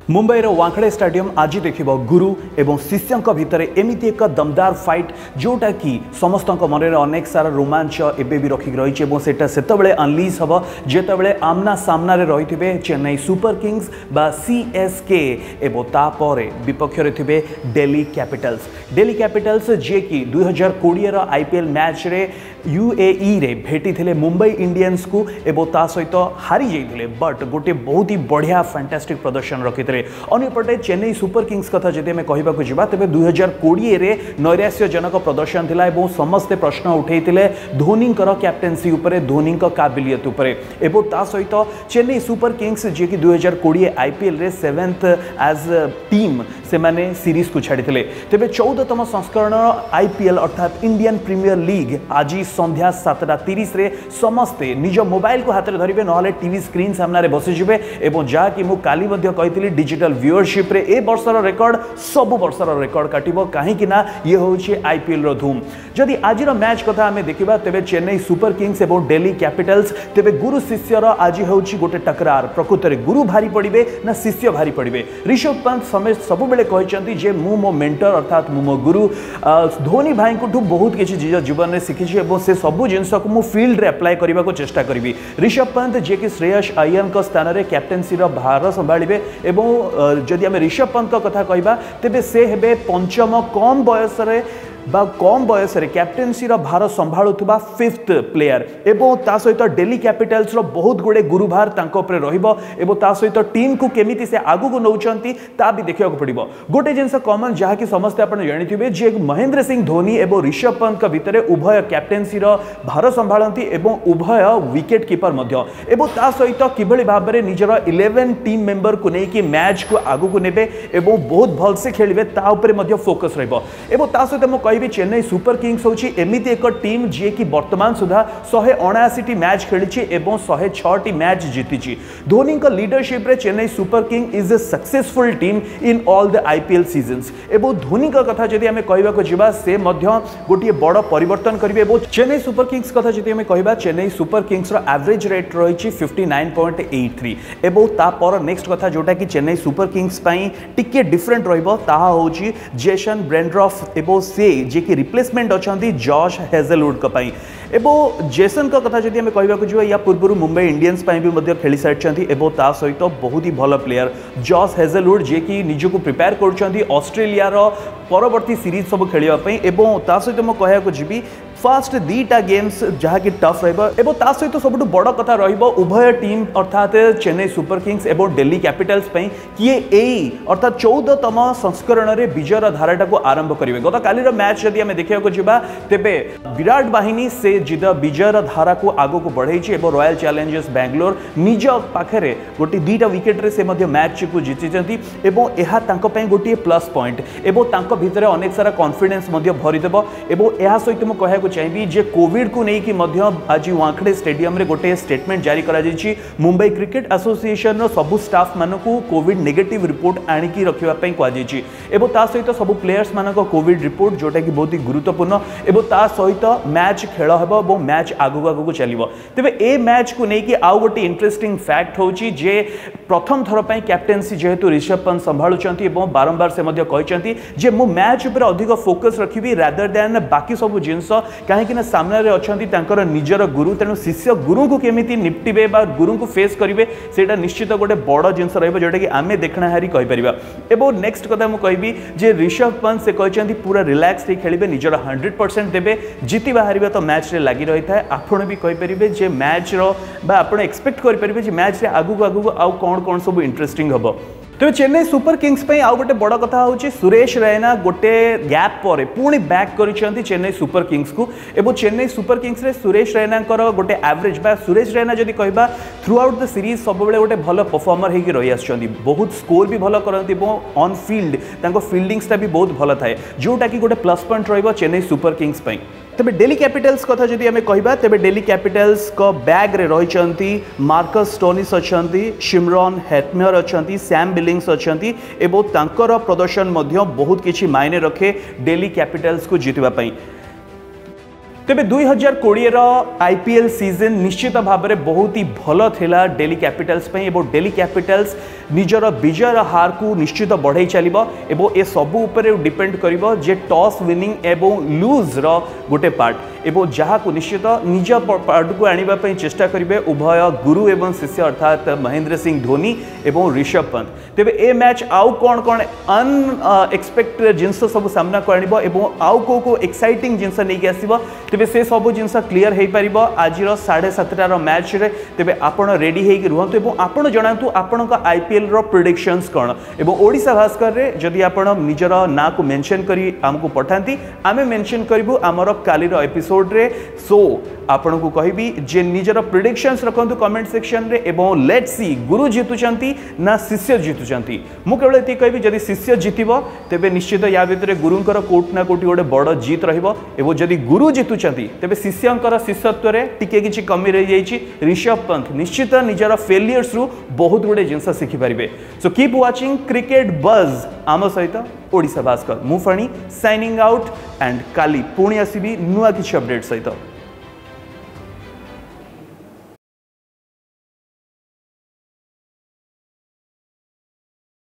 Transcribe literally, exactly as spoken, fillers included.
मुंबईर Wankhede stadium आज देखिब गुरु एवं शिष्यों भितर एमती एक दमदार फाइट जोटा कि समस्त मन में अनेक सारा रोमांच एबे भी रखिक रही सेटा सेतबेले अनलीज हम जितेबले आमना सामना रही थे चेन्नई सुपर किंग्स बा सीएसके एवं तापर विपक्ष थे दिल्ली कैपिटल्स दिल्ली कैपिटल्स जे कि दुई हजार कोड़े आईपीएल मैच रे यूएई रे भेटी थे मुंबई इंडियंस को एवं ता सहित हारी जाते बट गोटे बहुत ही बढ़िया फैंटास्टिक प्रदर्शन रखी अंपटे चेन्नई सुपर किंग्स कथा जदि आम कहवाक जा तेज दुई हजार कोड़े नैराश्यजनक प्रदर्शन थिला एवं समस्ते प्रश्न उठे धोनी कैप्टेन्सी उपरे धोनी काबिलियत उपरे एवं ता सहित चेन्नई सुपर किंग्स जे कि दुई हजार कोड़े आईपीएल रे सेवेन्थ एज टीम से माने सीरीज को छाड़ी तेज चौदहतम संस्करण आईपीएल अर्थात इंडियन प्रीमियर लीग आज संध्या सातटा तीस रे समस्ते निज मोबाइल को हाथ में धरवे ना टीवी स्क्रीन सामने बसीजे और जहाँकि मुझे काली कही डिजिटल व्यूअरशिप रे ए वर्षर रेकर्ड सबु वर्षर रेकर्ड काटिबो काहेकि ना ये होछि आईपीएल रो धूम जदि आज मैच कथा आमे देखिबा तेबे चेन्नई सुपर किंग्स एवं दिल्ली कैपिटल्स तेबे गुरु शिष्यर आज होछि गोटे टकरार प्रकृत में गुरु भारी पड़िबे ना शिष्य भारी पड़िबे ऋषभ पंत समेत सबु बेले कहचंती जे मु मो मेंटर अर्थात मु मो गुरु धोनी भाई को बहुत किछि जीवन में शिखिछि एवं से सबु जिंस को मु फील्ड रे अप्लाई करबा को चेष्टा करबी ऋषभ पंत जे कि श्रेयस अय्यर को स्थान रे कैप्टेंसी रो भार संभाळिबे एवं जदि आम ऋषभ पंत कथा कहबा तेबे से हेबे पंचम कम बयस रे बा कम बयस रे कैप्टेंसी रो भार संभाळुथबा फिफ्थ प्लेयर एवं ता सहित दिल्ली कैपिटल्स रो बहुत गुडे गुरुभार तांको उपरे रहिबो एवं ता सहित टीम को केमिति से आगु को नौचंती ता भी देखिया को पड़िबो गोटे जिंस कॉमन जहा कि समस्त आपण जानिथिबे जे महेंद्र सिंह धोनी एवं ऋषभ पंत का भितरे उभय कैप्टेंसी रो भार संभाळंती एवं उभय विकेट कीपर मध्य एवं ता सहित किभली भाबरे निजर इलेवन टीम मेंबर को नै कि मैच को आगु को नेबे एवं बहुत भल से खेलिबे ता उपरे मध्य फोकस रहइबो एवं ता सहित म भी चेन्नई सुपर किंग्स होची एमिति एक टीम जे कि वर्तमान सुधा एक सौ उनासी टी मैच खेली एवं एक सौ छह टी मैच जीती धोनी का लीडरशिप रे Chennai Super King is a successful team in all the IPL seasons एवं धोनी का कथा जदि आमे कहबा को जिबा से मध्य गोटे बड़ परिवर्तन करिवे एवं चेन्नई सुपर किंग्स कथा जदि आमे कहबा चेन्नई सुपर किंग्स रो एवरेज रेट रही fifty nine point eight three एवं ता पर नेक्स्ट कथा जोटा कि चेन्नई सुपर किंग्स पई टिके डिफरेंट रहिबो ताहा होची जेसन ब्रेंड्रॉफ एवं से जे कि रिप्लेसमेंट अछंती जॉश हेजलवुड का पाई एवं जेसन का कथा जदि आमे कहबा को जुवा या पूर्व मुंबई इंडियंस पाई भी मध्य खेली सारिछंती एवं ता सहित बहुत ही भल प्लेयर जॉश हेजलवुड जे कि निजको प्रिपेयर करछंती ऑस्ट्रेलिया रो परवर्ती सीरीज सब खेलिबा पई एवं ता सहित म कहया को जिबी फास्ट दीटा गेम्स जहाँ कि टफ रहिबो एवं ता सहित सबुठ बड़ कथा रहिबो उभय टीम अर्थात चेन्नई सुपर किंग्स एवं दिल्ली कैपिटल्स पई किए एई अर्थात चौदहतम संस्करण रे विजयर धाराटा को आरंभ करिवे गत कालीर मैच जदि आमे देखिया को जिबा तेबे विराट बाहिनी से जिद विजयर धारा को आगो को बढ़ाई एवं रॉयल चैलेंजर्स बेंगलोर निज पाखरे गोटे दीटा विकेट रे से मध्य मैच को जीति एवं एहा तांको पई गोटे प्लस पॉइंट एवं तांको भितरे अनेक सारा कॉन्फिडेंस मध्य भरी देबो एवं एहा सहित म कहया चाहिए जे कोविड को लेकिन आज वांखड़े स्टेडियम रे गोटे स्टेटमेंट जारी करा जायछि मुंबई क्रिकेट एसोसिएशन रो सबु स्टाफ मानकू कोविड नेगेटिव रिपोर्ट आनिकी रखिबा पई कहा जायछि एवं ता सहित सबु प्लेयर्स मानको कोविड रिपोर्ट जोटा कि बहुत ही गुरुत्वपूर्ण एवं ता सहित मैच खेल हेबो एवं मैच आगु आगु को चलिबो तेबे ए मैच को लेकिन आउ गोटे इंटरेस्टिंग फैक्ट होछि जे प्रथम थर पई कैप्टेंसी जेहेतु ऋषभ पंत संभाळुचंती एवं बारंबार से मध्य कहचंती जे मु मैच ऊपर अधिक फोकस रखिबी रादर देन बाकी सब जिंस कहीं सामने अच्छा निजर गुरु तेणु शिष्य गुरु को केमिति निपटिबे बा गुरु को फेस करेंगे से निश्चित गोटे बड़ जिनस रोटा कि आम देखना हारी कहीपर एवं नेक्स्ट कथा मुझे कहबी जे ऋषभ पंत से कहते पूरा रिलैक्स खेलेंगे निजर हंड्रेड परसेंट देवे जीतवा हारिबा तो मैच रे लगी रही है आपण भी कहींपर जे मैच रो एक्सपेक्ट करेंगे मैच रे आगू आगू आउ कौन कौन सब इंटरेस्टिंग हम तेज चेन्नई सुपर किंग्स पे आउ गोटे बड़ कथा होची सुरेश रैना गोटे गैप पर पुणी बैक करिसेंती चेन्नई सुपर किंग्स को एवं चेन्नई सुपर किंग्स रे सुरेश रैना गोटे एवरेज बा सुरेश रैना जदि कहबा थ्रू आउट द सीरीज सब बेले गोटे भल परफॉर्मर होगी रही आछंती बहुत स्कोर भी भल करती ऑन फील्ड तांको फील्डिंग्सटा भी बहुत भल थाए जोटा कि गोटे प्लस पॉइंट रहिबो चेन्नई सुपर किंग्स पे तेबे दिल्ली कैपिटल्स कथा जदि आमे कहबा तेबे दिल्ली कैपिटल्स को बैग रे रहिचंती मार्कस स्टोनिस अछंती शिमरन हेटमेयर अछंती सैम बिलिंग्स अछंती एवं तांकर प्रदर्शन मध्य बहुत किछि मायने रखे दिल्ली कैपिटल्स को जीतवा पई तेबे दुई हजार कोड़े आईपीएल सीजन निश्चित भाव में बहुत ही भल थिला दिल्ली कैपिटल्स पे एवं दिल्ली कैपिटल्स निजर विजयर हार को निश्चित बढ़ई चलो एवं ए सबू डिपेंड करिबो जे टॉस विनिंग एवं लूज रो गोटे पार्ट एवं जहाँ को निश्चित निज पार्ट को आने चेष्टा करेंगे उभय गुरु एवं शिष्य अर्थात महेंद्र सिंह धोनी एवं ऋषभ पंत। तेबे ए मैच आउ कौन कौन अनएक्सपेक्टेड जिनस सब सामना को आनिबो एवं आउ को को एक्साइटिंग जिनस नहीं आसीबो तेबे से सब जिनस क्लियर हो पारिबो आज साढ़े सातटार मैच रे। तेबे आपण रेडी होइक रुहंतु एवं आपण जणातु आपण का आईपीएल रो प्रेडिक्शंस कोन एवं ओडिशा भास्कर रे जदि आपण निजर ना को मेंशन करी हमको पठांती आमे मेंशन करिवु हमर काली रो एपिसोड रे। सो आपण को कहबी जे निजर प्रेडिक्शंस रखंतु कमेंट सेक्शन रे एवं लेट्स सी गुरु जीतुचंती ना शिष्य जीतुचंती। मु केवल एति कहबी जदि शिष्य जीतिबो तेबे निश्चित या भितर गुरुंकर कोट ना कोटी गोटे बड़ जीत रहिबो एवं जदि गुरु जीतुचंती तेबे शिष्यंकर शिष्यत्व रे टिके किछि कमी रहि जाइछि। ऋषभ पंत निश्चित निजर फेलियर्स रु बहुत गुडे जिंस शिखि पारिबे। So keep watching cricket buzz आम सहित ओडिशा भास्कर मुफणी साइनिंग आउट एंड काली पुणी आसीबी नुआ किछि अपडेट सहित।